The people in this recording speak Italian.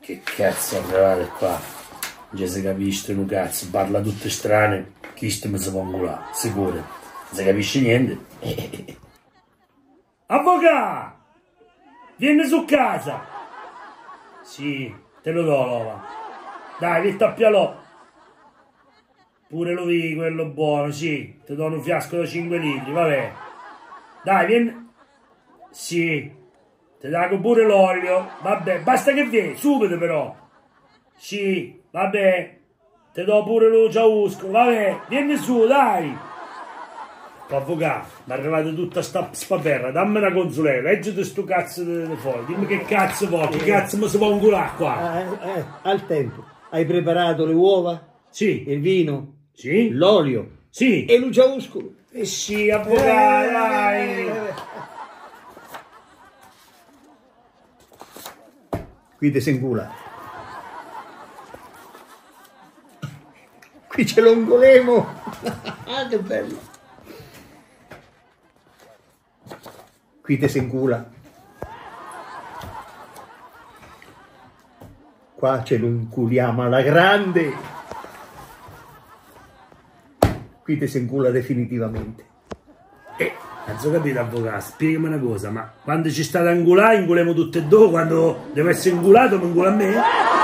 Che cazzo arrivate qua? Non si capisce un cazzo, parla tutte strane, chi mi si può angolare, sicuro. Non si capisce niente. Avvocato! Vieni su casa! Sì, te lo do l'ova. Dai, vi tappialò. Pure lo vi, quello buono, sì. Ti do un fiasco da 5 litri, vabbè. Dai, vieni. Sì. Ti dago pure l'olio. Vabbè, basta che vieni, subito però. Sì, vabbè. Ti do pure lo ciausco, vabbè. Vieni su, dai. Avvocato, mi è arrivata tutta sta spaperra, dammi una consulente, leggiti sto cazzo di fuori, dimmi che cazzo vuoi, che cazzo mi si può angolare qua? Al tempo, hai preparato le uova? Sì. Il vino? Sì. L'olio? Sì. E lo ciauscolo? Sì, avvocato, dai. Qui ti sei ingolato. Qui c'è l'ongolemo. Ah, che bello. Qui te si incula. Qua ce lo inculiamo alla grande. Qui te si incula definitivamente. Non so capito, avvocato, spiegami una cosa, ma quando ci sta da ingolare, ingoliamo tutte e due, quando devo essere ingolato mi ingola a me?